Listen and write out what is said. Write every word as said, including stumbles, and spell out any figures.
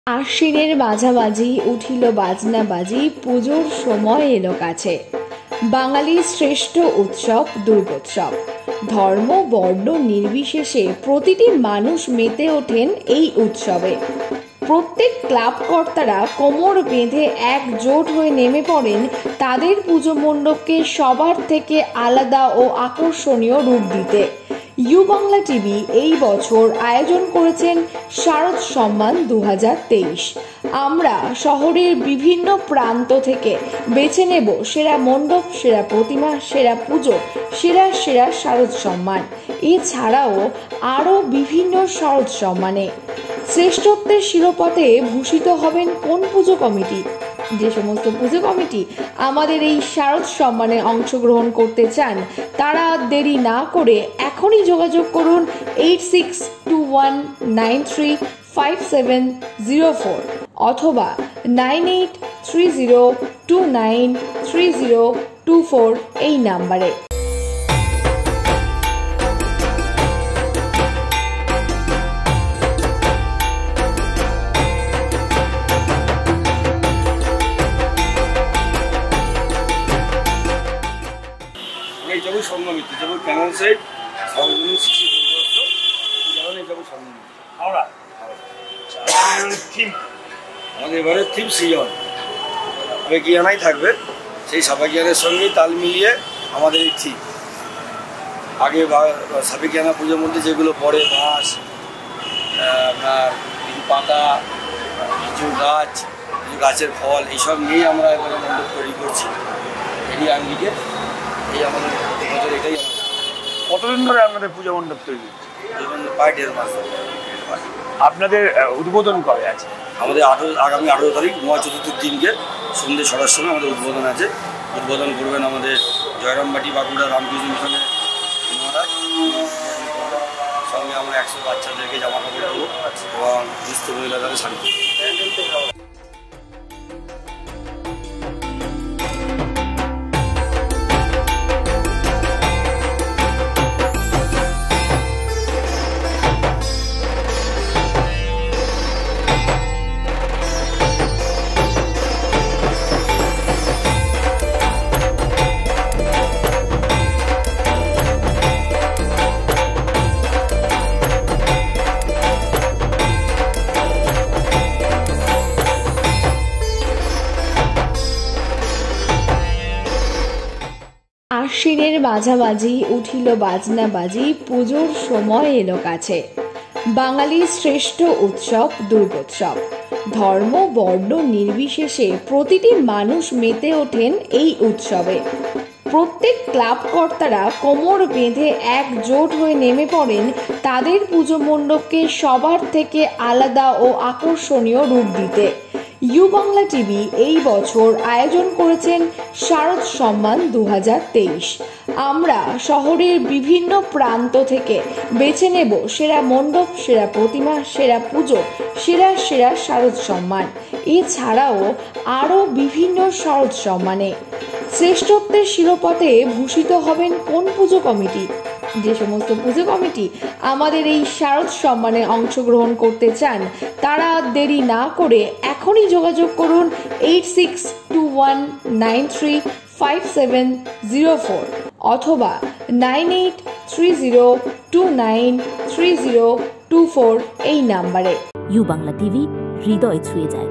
আশ্বিনের মাঝামাঝি উঠিল বাজনা বাজি, পুজোর সময় এলো কাছে। বাঙালির শ্রেষ্ঠ উৎসব দুর্গোৎসব। ধর্ম বর্ণ নির্বিশেষে প্রতিটি মানুষ মেতে ওঠেন এই উৎসবে। প্রত্যেক ক্লাব কর্তারা কোমর বেঁধে একজোট হয়ে নেমে পড়েন তাদের পুজো মণ্ডপকে সবার থেকে আলাদা ও আকর্ষণীয় রূপ দিতে। ইউ বাংলা টিভি এই বছর আয়োজন করেছেন শারদ সম্মান দু হাজার তেইশ। আমরা শহরের বিভিন্ন প্রান্ত থেকে বেছে নেব সেরা মণ্ডপ, সেরা প্রতিমা, সেরা পুজো, সেরা সেরা শারদ সম্মান। এছাড়াও আরও বিভিন্ন শারদ সম্মানে শ্রেষ্ঠত্বের শিরোপাতে ভূষিত হবেন কোন পুজো কমিটি। যে সমস্ত পুজো কমিটি আমাদের এই শারদ সম্মানে অংশগ্রহণ করতে চান তারা দেরি না করে এখনই যোগাযোগ করুন eight six two one nine three five seven zero four অথবা nine eight three zero two nine three zero two four এই নাম্বারে। যাবো সংগমিত যাবো ক্যানাল সাইড সর্বজনীন শিশু যাবেন এই যাবো সংগমিত হাওড়া আমাদের এবারে থিম সিজন সাবেকিয়ানাই থাকবে। সেই সাবেকিয়ানের সঙ্গে তাল মিলিয়ে আমাদের এই থিম। আগে সাবেকিয়ানা পুজোর মধ্যে যেগুলো পড়ে বাঁশ, আপনার কিছু পাতা, কিছু গাছ, কিছু গাছের ফল, এইসব নিয়ে আমরা এবারে মণ্ডপ তৈরি করছি। এরই আঙ্গিকে এই আমাদের বছর এটাই। কতদিন ধরে আপনাদের পূজা মণ্ডপ তৈরি? প্রায় দেড় মাস। আপনাদের উদ্বোধন কবে আছে? আমাদের আঠেরো আগামী আঠেরো তারিখ মহা চতুর্থীর দিনকে সন্ধ্যে ছটার সময় আমাদের উদ্বোধন আছে। উদ্বোধন করবেন আমাদের জয়রামবাটি বাঁকুড়া রামকৃষ্ণ মিশনের মহারাজ। সঙ্গে আমরা একশো বাচ্চাদেরকে জামা কাপড় দেবো এবং দুস্থ মহিলাদের শাড়ি। আশ্বিনের মাঝামাঝি উঠিল বাজনা বাজি, পুজোর সময় এলো কাছে। বাঙালির শ্রেষ্ঠ উৎসব দুর্গোৎসব। ধর্ম বর্ণ নির্বিশেষে প্রতিটি মানুষ মেতে ওঠেন এই উৎসবে। প্রত্যেক ক্লাব কর্তারা কোমর বেঁধে একজোট হয়ে নেমে পড়েন তাদের পুজো মণ্ডপকে সবার থেকে আলাদা ও আকর্ষণীয় রূপ দিতে। ইউ বাংলা টিভি এই বছর আয়োজন করেছেন শারদ সম্মান দু হাজার তেইশ। আমরা শহরের বিভিন্ন প্রান্ত থেকে বেছে নেব সেরা মণ্ডপ, সেরা প্রতিমা, সেরা পুজো, সেরা সেরা শারদ সম্মান। এছাড়াও আরও বিভিন্ন শারদ সম্মানে শ্রেষ্ঠত্বের শিরোপাতে ভূষিত হবেন কোন পুজো কমিটি। যে সমস্ত পুজো কমিটি আমাদের এই শারদ সম্মানে অংশগ্রহণ করতে চান তারা দেরি না করে এখনই যোগাযোগ করুন eight six two one nine three five seven zero four অথবা nine eight three zero two nine three zero two four এই নাম্বারে। ইউ বাংলা টিভি হৃদয় ছুঁয়ে যায়।